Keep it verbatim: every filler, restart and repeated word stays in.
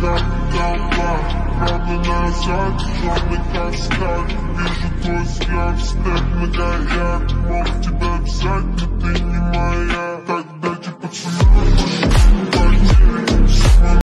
как толпа, правда назад, черный каскад. Вижу твой взгляд, степ на гаяк, мог тебя взять, но ты не